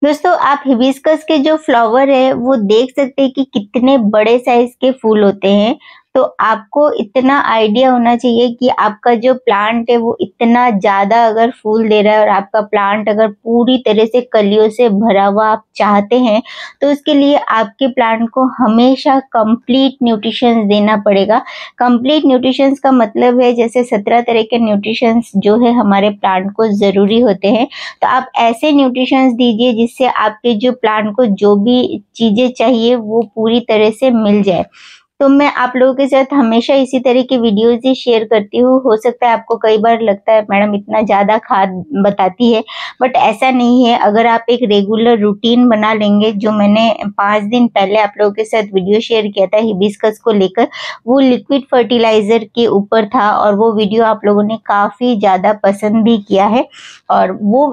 दोस्तों आप हिबिस्कस के जो फ्लावर है वो देख सकते हैं कि कितने बड़े साइज के फूल होते हैं। तो आपको इतना आइडिया होना चाहिए कि आपका जो प्लांट है वो इतना ज्यादा अगर फूल दे रहा है और आपका प्लांट अगर पूरी तरह से कलियों से भरा हुआ आप चाहते हैं तो उसके लिए आपके प्लांट को हमेशा कंप्लीट न्यूट्रिशंस देना पड़ेगा। कंप्लीट न्यूट्रिशंस का मतलब है जैसे 17 तरह के न्यूट्रिशंस जो है हमारे प्लांट को जरूरी होते हैं। तो आप ऐसे न्यूट्रिशंस दीजिए जिससे आपके जो प्लांट को जो भी चीजें चाहिए वो पूरी तरह से मिल जाए। तो मैं आप लोगों के साथ हमेशा इसी तरह की वीडियोस ही शेयर करती हूँ। हो सकता है आपको कई बार लगता है मैडम इतना ज़्यादा खाद बताती है, बट ऐसा नहीं है। अगर आप एक रेगुलर रूटीन बना लेंगे, जो मैंने 5 दिन पहले आप लोगों के साथ वीडियो शेयर किया था हिबिस्कस को लेकर, वो लिक्विड फर्टिलाइजर के ऊपर था और वो वीडियो आप लोगों ने काफ़ी ज़्यादा पसंद भी किया है। और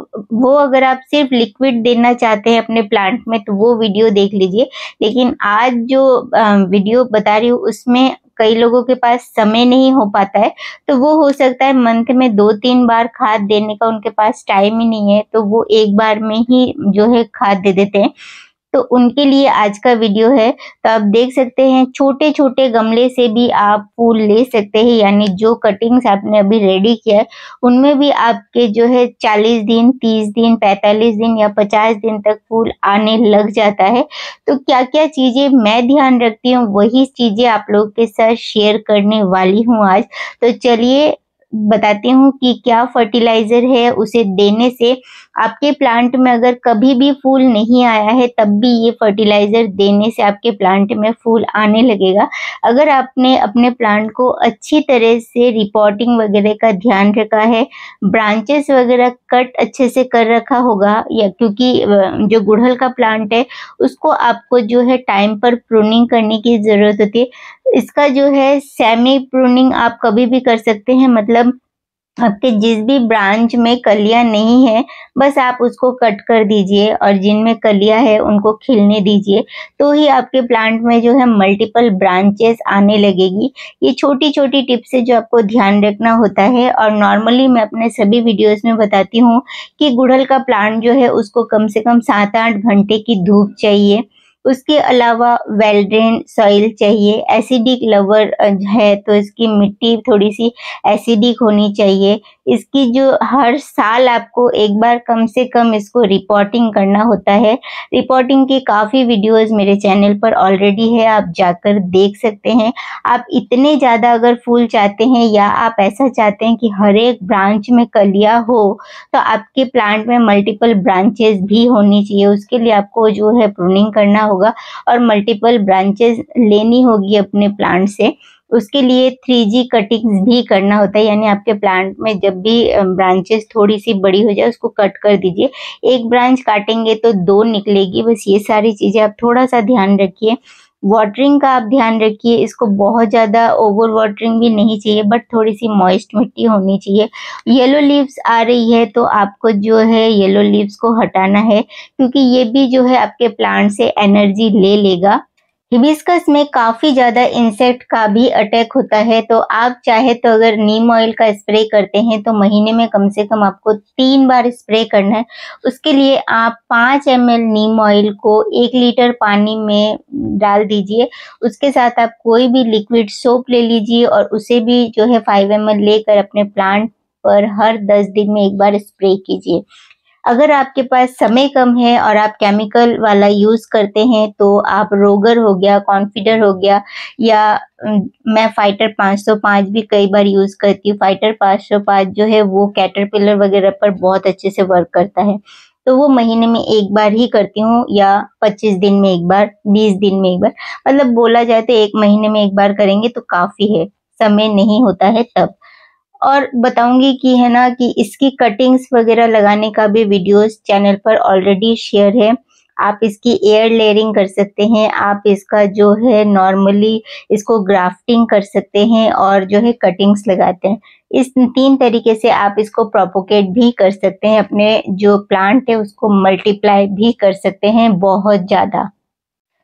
वो अगर आप सिर्फ लिक्विड देना चाहते हैं अपने प्लांट में तो वो वीडियो देख लीजिए। लेकिन आज जो वीडियो बता रही हूँ उसमें कई लोगों के पास समय नहीं हो पाता है, तो वो हो सकता है मंथ में 2-3 बार खाद देने का उनके पास टाइम ही नहीं है, तो वो एक बार में ही जो है खाद दे देते हैं। तो उनके लिए आज का वीडियो है। तो आप देख सकते हैं छोटे छोटे गमले से भी आप फूल ले सकते हैं, यानी जो कटिंग्स आपने अभी रेडी किया है उनमें भी आपके जो है 40 दिन, 30 दिन, 45 दिन या 50 दिन तक फूल आने लग जाता है। तो क्या क्या चीजें मैं ध्यान रखती हूँ वही चीजें आप लोगों के साथ शेयर करने वाली हूँ आज। तो चलिए बताती हूँ कि क्या फर्टिलाइजर है उसे देने से आपके प्लांट में अगर कभी भी फूल नहीं आया है तब भी ये फर्टिलाइजर देने से आपके प्लांट में फूल आने लगेगा। अगर आपने अपने प्लांट को अच्छी तरह से रिपोर्टिंग वगैरह का ध्यान रखा है, ब्रांचेस वगैरह कट अच्छे से कर रखा होगा, या क्योंकि जो गुड़हल का प्लांट है उसको आपको जो है टाइम पर प्रूनिंग करने की जरूरत होती है। इसका जो है सेमी प्रूनिंग आप कभी भी कर सकते हैं, मतलब आपके जिस भी ब्रांच में कलियां नहीं है बस आप उसको कट कर दीजिए और जिनमें कलियां है उनको खिलने दीजिए, तो ही आपके प्लांट में जो है मल्टीपल ब्रांचेस आने लगेगी। ये छोटी छोटी टिप्स है जो आपको ध्यान रखना होता है। और नॉर्मली मैं अपने सभी वीडियोस में बताती हूँ कि गुड़हल का प्लांट जो है उसको कम से कम 7-8 घंटे की धूप चाहिए। उसके अलावा वेल ड्रेन सॉइल चाहिए। एसिडिक लवर है तो इसकी मिट्टी थोड़ी सी एसिडिक होनी चाहिए। इसकी जो हर साल आपको एक बार कम से कम इसको रिपोर्टिंग करना होता है। रिपोर्टिंग की काफ़ी वीडियोस मेरे चैनल पर ऑलरेडी है, आप जाकर देख सकते हैं। आप इतने ज़्यादा अगर फूल चाहते हैं या आप ऐसा चाहते हैं कि हर एक ब्रांच में कलियां हो तो आपके प्लांट में मल्टीपल ब्रांचेस भी होनी चाहिए। उसके लिए आपको जो है प्रूनिंग करना होगा और मल्टीपल ब्रांचेस लेनी होगी अपने प्लांट से। उसके लिए 3G कटिंग्स भी करना होता है, यानी आपके प्लांट में जब भी ब्रांचेस थोड़ी सी बड़ी हो जाए उसको कट कर दीजिए। एक ब्रांच काटेंगे तो 2 निकलेगी। बस ये सारी चीजें आप थोड़ा सा ध्यान रखिए। वाटरिंग का आप ध्यान रखिए, इसको बहुत ज़्यादा ओवर वाटरिंग भी नहीं चाहिए, बट थोड़ी सी मॉइस्ट मिट्टी होनी चाहिए। येलो लीव्स आ रही है तो आपको जो है येलो लीव्स को हटाना है, क्योंकि ये भी जो है आपके प्लांट से एनर्जी ले लेगा। हिबिस्कस में काफ़ी ज़्यादा इंसेक्ट का भी अटैक होता है, तो आप चाहे तो अगर नीम ऑयल का स्प्रे करते हैं तो महीने में कम से कम आपको 3 बार स्प्रे करना है। उसके लिए आप 5 ml नीम ऑयल को 1 लीटर पानी में डाल दीजिए। उसके साथ आप कोई भी लिक्विड सोप ले लीजिए और उसे भी जो है 5 ml लेकर अपने प्लांट पर हर 10 दिन में एक बार स्प्रे कीजिए। अगर आपके पास समय कम है और आप केमिकल वाला यूज करते हैं तो आप रोगर हो गया, कॉन्फिडर हो गया, या मैं फाइटर 505 भी कई बार यूज करती हूँ। फाइटर 505 जो है वो कैटरपिलर वगैरह पर बहुत अच्छे से वर्क करता है, तो वो महीने में एक बार ही करती हूँ, या 25 दिन में एक बार, 20 दिन में एक बार। मतलब बोला जाए तो एक महीने में एक बार करेंगे तो काफी है, समय नहीं होता है तब। और बताऊंगी कि है ना कि इसकी कटिंग्स वगैरह लगाने का भी वीडियोस चैनल पर ऑलरेडी शेयर है। आप इसकी एयर लेयरिंग कर सकते हैं, आप इसका जो है नॉर्मली इसको ग्राफ्टिंग कर सकते हैं और जो है कटिंग्स लगाते हैं। इस 3 तरीके से आप इसको प्रोपोगेट भी कर सकते हैं, अपने जो प्लांट है उसको मल्टीप्लाई भी कर सकते हैं बहुत ज़्यादा।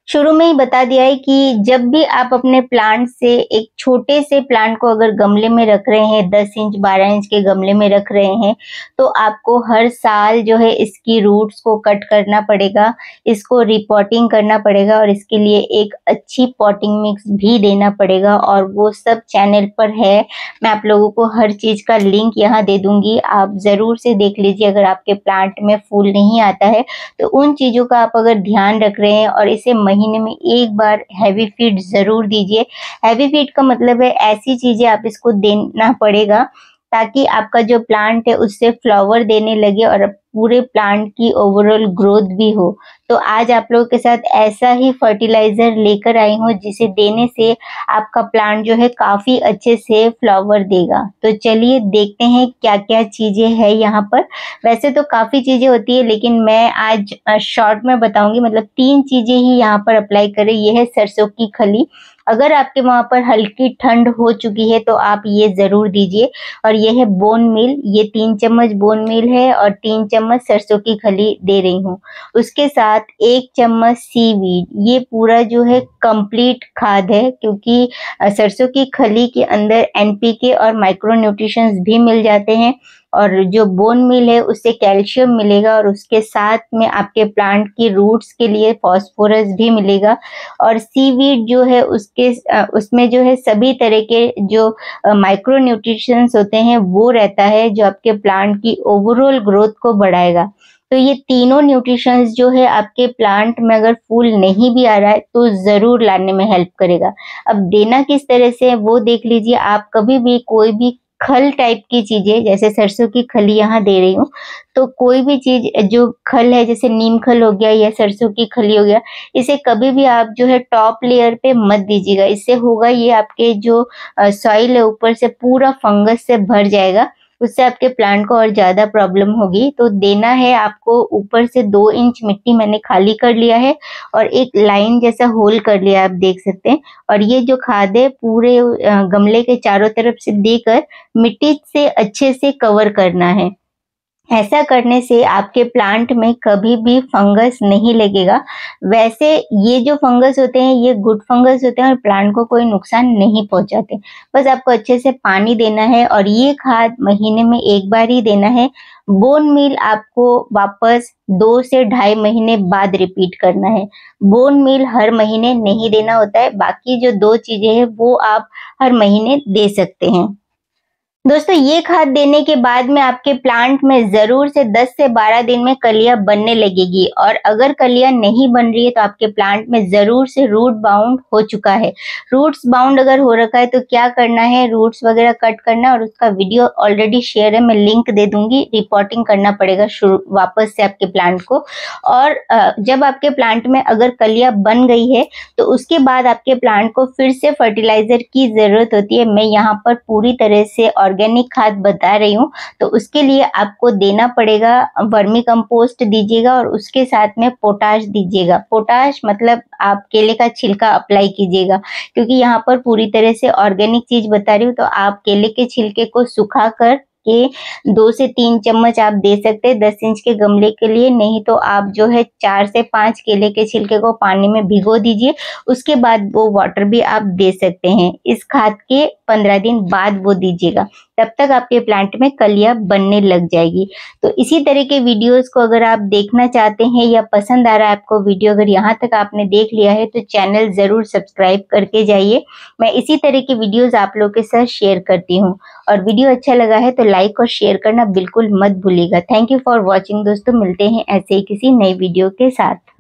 शुरू में ही बता दिया है कि जब भी आप अपने प्लांट से एक छोटे से प्लांट को अगर गमले में रख रहे हैं, 10 इंच 12 इंच के गमले में रख रहे हैं, तो आपको हर साल जो है इसकी रूट्स को कट करना पड़ेगा, इसको रिपॉटिंग करना पड़ेगा और इसके लिए एक अच्छी पॉटिंग मिक्स भी देना पड़ेगा और वो सब चैनल पर है। मैं आप लोगों को हर चीज़ का लिंक यहाँ दे दूंगी, आप ज़रूर से देख लीजिए। अगर आपके प्लांट में फूल नहीं आता है तो उन चीज़ों का आप अगर ध्यान रख रहे हैं, और इसे महीने में एक बार हैवी फीड ज़रूर दीजिए। हैवी फीड का मतलब है ऐसी चीज़ें आप इसको देना पड़ेगा ताकि आपका जो प्लांट है उससे फ्लावर देने लगे और पूरे प्लांट की ओवरऑल ग्रोथ भी हो। तो आज आप लोगों के साथ ऐसा ही फर्टिलाइजर लेकर आई हूँ जिसे देने से आपका प्लांट जो है काफ़ी अच्छे से फ्लावर देगा। तो चलिए देखते हैं क्या क्या चीज़ें हैं यहाँ पर। वैसे तो काफ़ी चीज़ें होती है लेकिन मैं आज शॉर्ट में बताऊंगी, मतलब 3 चीज़ें ही यहाँ पर अप्लाई करें। ये है सरसों की खली। अगर आपके वहाँ पर हल्की ठंड हो चुकी है तो आप ये ज़रूर दीजिए। और ये है बोन मील, ये 3 चम्मच बोन मील है और 3 चम्मच सरसों की खली दे रही हूँ। उसके साथ 1 चम्मच सीवीड, ये पूरा जो है कंप्लीट खाद है क्योंकि सरसों की खली के अंदर एनपीके और माइक्रो न्यूट्रिशंस भी मिल जाते हैं और जो बोन मील है उससे कैल्शियम मिलेगा और उसके साथ में आपके प्लांट की रूट्स के लिए फास्फोरस भी मिलेगा। और सीवीड जो है उसमें जो है सभी तरह के जो माइक्रो न्यूट्रिशंस होते हैं वो रहता है जो आपके प्लांट की ओवरऑल ग्रोथ को बढ़ाएगा। तो ये तीनों न्यूट्रिशंस जो है आपके प्लांट में अगर फूल नहीं भी आ रहा है तो ज़रूर लाने में हेल्प करेगा। अब देना किस तरह से है वो देख लीजिए। आप कभी भी कोई भी खल टाइप की चीज़ें, जैसे सरसों की खली यहाँ दे रही हूँ, तो कोई भी चीज़ जो खल है जैसे नीम खल हो गया या सरसों की खली हो गया, इसे कभी भी आप जो है टॉप लेयर पे मत दीजिएगा। इससे होगा ये आपके जो सॉइल है ऊपर से पूरा फंगस से भर जाएगा, उससे आपके प्लांट को और ज़्यादा प्रॉब्लम होगी। तो देना है आपको ऊपर से 2 इंच मिट्टी मैंने खाली कर लिया है और एक लाइन जैसा होल कर लिया, आप देख सकते हैं। और ये जो खाद है पूरे गमले के चारों तरफ से देकर मिट्टी से अच्छे से कवर करना है। ऐसा करने से आपके प्लांट में कभी भी फंगस नहीं लगेगा। वैसे ये जो फंगस होते हैं ये गुड फंगस होते हैं और प्लांट को कोई नुकसान नहीं पहुंचाते। बस आपको अच्छे से पानी देना है और ये खाद महीने में एक बार ही देना है। बोन मील आपको वापस 2 से 2.5 महीने बाद रिपीट करना है। बोन मील हर महीने नहीं देना होता है, बाकी जो 2 चीजें हैं वो आप हर महीने दे सकते हैं। दोस्तों ये खाद देने के बाद में आपके प्लांट में जरूर से 10 से 12 दिन में कलियां बनने लगेगी और अगर कलियां नहीं बन रही है तो आपके प्लांट में जरूर से रूट बाउंड हो चुका है। रूट्स बाउंड अगर हो रखा है तो क्या करना है, रूट्स वगैरह कट करना, और उसका वीडियो ऑलरेडी शेयर है, मैं लिंक दे दूंगी। रिपोर्टिंग करना पड़ेगा वापस से आपके प्लांट को। और जब आपके प्लांट में अगर कलियां बन गई है तो उसके बाद आपके प्लांट को फिर से फर्टिलाइजर की जरूरत होती है। मैं यहाँ पर पूरी तरह से ऑर्गेनिक खाद बता रही हूँ, तो उसके लिए आपको देना पड़ेगा वर्मी कंपोस्ट दीजिएगा और उसके साथ में पोटाश दीजिएगा। पोटाश मतलब आप केले का छिलका अप्लाई कीजिएगा, क्योंकि यहाँ पर पूरी तरह से ऑर्गेनिक चीज बता रही हूँ। तो आप केले के छिलके को सुखा कर के 2 से 3 चम्मच आप दे सकते हैं 10 इंच के गमले के लिए। नहीं तो आप जो है 4 से 5 केले के छिलके को पानी में भिगो दीजिए, उसके बाद वो वाटर भी आप दे सकते हैं। इस खाद के 15 दिन बाद वो दीजिएगा, तब तक आपके प्लांट में कलियां बनने लग जाएगी। तो इसी तरह के वीडियोस को अगर आप देखना चाहते हैं या पसंद आ रहा है आपको वीडियो, अगर यहाँ तक आपने देख लिया है तो चैनल जरूर सब्सक्राइब करके जाइए। मैं इसी तरह के वीडियोस आप लोगों के साथ शेयर करती हूँ। और वीडियो अच्छा लगा है तो लाइक और शेयर करना बिल्कुल मत भूलिएगा। थैंक यू फॉर वॉचिंग दोस्तों, मिलते हैं ऐसे ही किसी नई वीडियो के साथ।